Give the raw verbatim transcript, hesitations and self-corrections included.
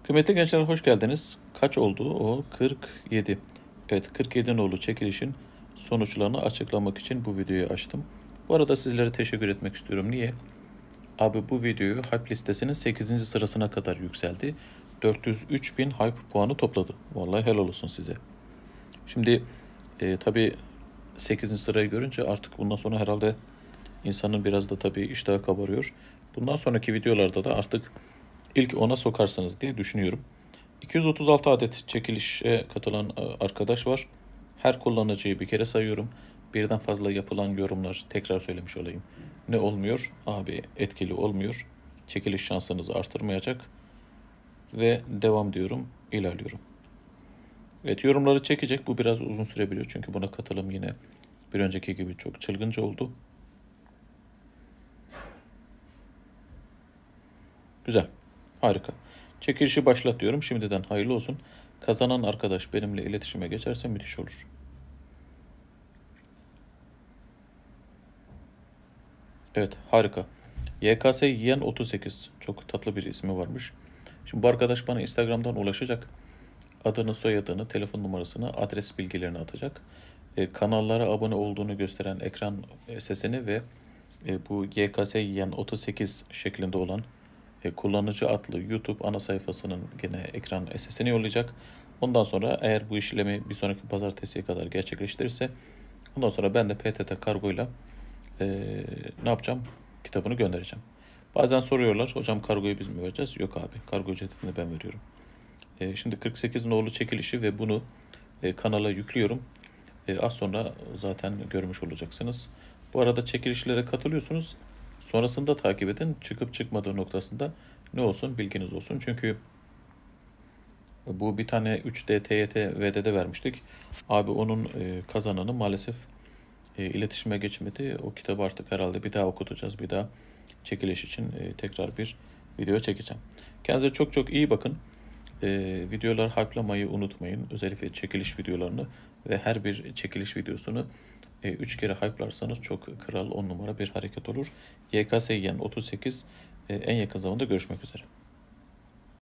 Kıymetli gençler hoş geldiniz. Kaç oldu o? kırk yedi. Evet, kırk yedi nolu çekilişin sonuçlarını açıklamak için bu videoyu açtım. Bu arada sizlere teşekkür etmek istiyorum. Niye? Abi bu videoyu hype listesinin sekizinci sırasına kadar yükseldi. dört yüz üç bin hype puanı topladı. Vallahi helal olsun size. Şimdi e, tabii sekizinci sırayı görünce artık bundan sonra herhalde insanın biraz da tabii iştahı kabarıyor. Bundan sonraki videolarda da artık ilk ona sokarsınız diye düşünüyorum. iki yüz otuz altı adet çekilişe katılan arkadaş var. Her kullanıcıyı bir kere sayıyorum. Birden fazla yapılan yorumlar, tekrar söylemiş olayım, ne olmuyor? Abi etkili olmuyor. Çekiliş şansınızı artırmayacak. Ve devam diyorum, ilerliyorum. Evet, yorumları çekecek. Bu biraz uzun sürebiliyor. Çünkü buna katılım yine bir önceki gibi çok çılgınca oldu. Güzel. Harika. Çekilişi başlat diyorum. Şimdiden hayırlı olsun. Kazanan arkadaş benimle iletişime geçerse müthiş olur. Evet, harika. Y K S Yiyen otuz sekiz. Çok tatlı bir ismi varmış. Şimdi bu arkadaş bana Instagram'dan ulaşacak. Adını, soyadını, telefon numarasını, adres bilgilerini atacak. E, kanallara abone olduğunu gösteren ekran sesini ve e, bu Y K S Yiyen otuz sekiz şeklinde olan e, kullanıcı adlı YouTube ana sayfasının gene ekran sesini yollayacak. Ondan sonra eğer bu işlemi bir sonraki pazartesiye kadar gerçekleştirirse ondan sonra ben de P T T kargoyla e, ne yapacağım? Kitabını göndereceğim. Bazen soruyorlar, hocam kargoyu biz mi vereceğiz? Yok abi, kargo ücretini ben veriyorum. E, şimdi kırk sekiz nolu çekilişi ve bunu e, kanala yüklüyorum. E, az sonra zaten görmüş olacaksınız. Bu arada çekilişlere katılıyorsunuz. Sonrasında takip edin. Çıkıp çıkmadığı noktasında ne olsun bilginiz olsun. Çünkü bu bir tane üç D T Y T V D'de vermiştik. Abi onun e, kazananı maalesef e, iletişime geçmedi. O kitabı artık herhalde bir daha okutacağız. Bir daha çekiliş için e, tekrar bir video çekeceğim. Kendinize çok çok iyi bakın. E, videolar hype'lamayı unutmayın. Özellikle çekiliş videolarını ve her bir çekiliş videosunu üç kere hype'larsanız çok kral on numara bir hareket olur. Y K S Yiyen otuz sekiz e, en yakın zamanda görüşmek üzere.